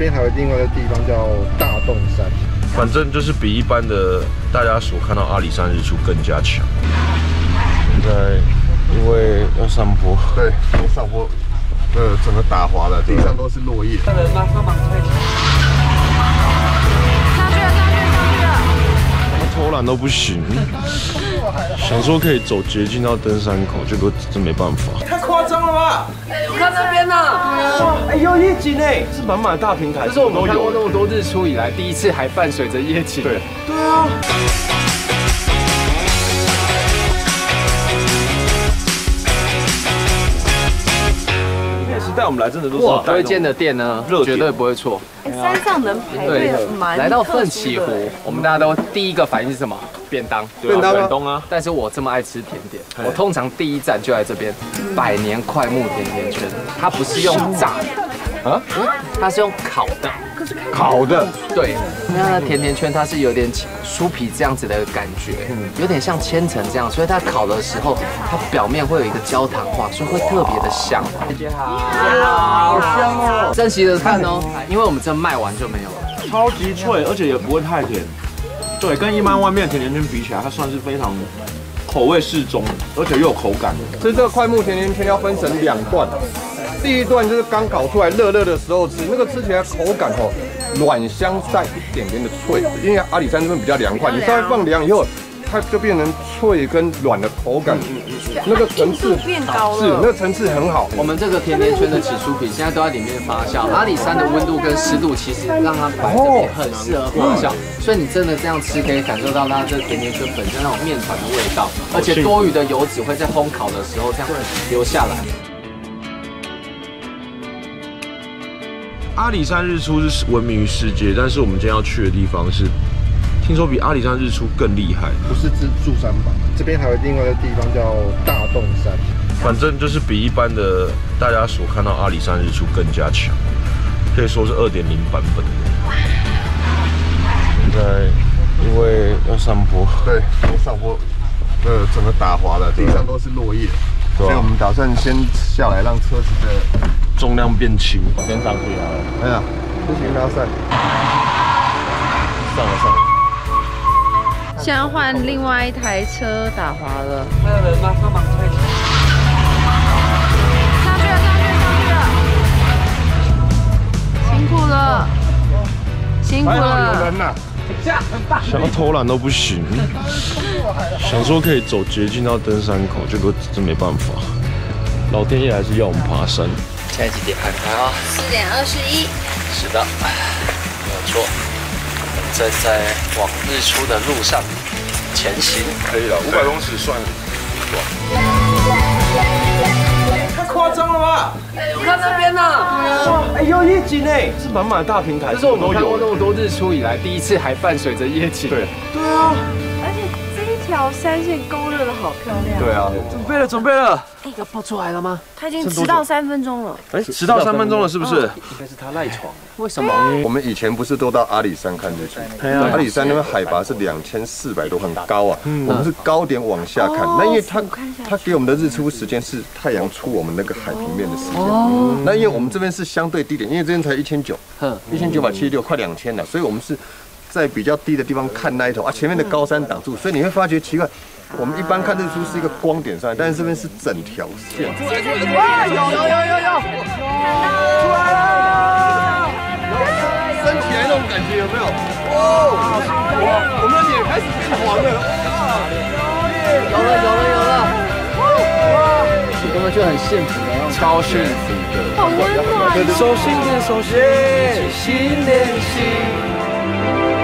边还有另外一个地方叫大洞山， 反正就是比一般的大家所看到阿里山日出更加强。现在因为要上坡， 对，上坡，整个打滑了，地上都是落叶。 有人吗？帮忙推。 上去了！ 偷懒都不行，想说可以走捷径到登山口，结果真没办法。 太夸张了吧！ 我看那边呢， 哎，有夜景哎， 是满满的大平台， 这是我们看过那么多日出以来第一次还伴随着夜景。 对啊。 带我们来真的都是推荐的店呢，绝对不会错。 山上能排队蛮来到奋起湖，我们大家都第一个反应是什么？便当， 便当啊！ 但是我这么爱吃甜点，我通常第一站就在这边，百年快木甜甜圈，它不是用炸的，啊，它是用烤的。 烤的， 对，那甜甜圈它是有点酥皮这样子的感觉，有点像千层这样，所以它烤的时候，它表面会有一个焦糖化，所以会特别的香。姐姐好， 好香哦！ 珍惜的看哦，因为我们这卖完就没有了。 超级脆，而且也不会太甜。对，跟一般外面的甜甜圈比起来，它算是非常口味适中，而且又有口感。 吃这个快木甜甜圈要分成2段。第一段就是刚烤出来热热的时候吃，那个吃起来口感软香带一点点的脆，因为阿里山这边比较凉快，你稍微放凉以后，它就变成脆跟软的口感，那个层次变高了， 是那个层次很好。 我们这个甜甜圈的起酥品现在都在里面发酵，阿里山的温度跟湿度其实让它摆这边很适合发酵，所以你真的这样吃可以感受到它这甜甜圈本身那种面团的味道，而且多余的油脂会在烘烤的时候这样流下来。 阿里山日出是闻名于世界，但是我们今天要去的地方是，听说比阿里山日出更厉害。 不是住山吧？这边还有另外一个地方叫大洞山， 反正就是比一般的大家所看到阿里山日出更加强，可以说是2.0版本。现在因为要上坡， 对，上坡，整个打滑了，地上都是落叶，所以我们打算先下来，让车子的重量变轻， 先上去啊！哎呀，不行，拉上，上了。 现在换另外一台车打滑了。 还有人吗？帮忙推。 上去了！辛苦了！ 有人呐！ 想要偷懒都不行，想说可以走捷径到登山口，结果真没办法，老天爷还是要我们爬山。 现在几点？看看啊 ，4点21。 是的，没有错。我们正在往日出的路上前行。 可以了，500公尺算短。 太夸张了吧！ 我看那边呢， 哎，有夜景哎， 是满满的大平台， 这是我们看过那么多日出以来第一次还伴随着夜景。 对啊， 而且这一条山线勾勒的好漂亮。 对啊， 准备了。 哎，要爆出来了吗？ 他已经迟到3分钟了。 哎，迟到3分钟了，是不是？ 应该是他赖床。为什么？ 我们以前不是都到阿里山看日出？阿里山那边海拔是2400多，很高啊。我们是高点往下看，那因为它给我们的日出时间是太阳出我们那个海平面的时间。那因为我们这边是相对低点，因为这边才1900，1976，快2000了，所以我们是在比较低的地方看那一头啊，前面的高山挡住，所以你会发觉奇怪。我们一般看日出是一个光点上来，但是这边是整条线。 哇，有！出来了！ 升起来那种感觉有没有？哇！我们的脸开始变黄了。 有了！哇！我们就很幸福的，超幸福的， 好温暖。 手心，新年新。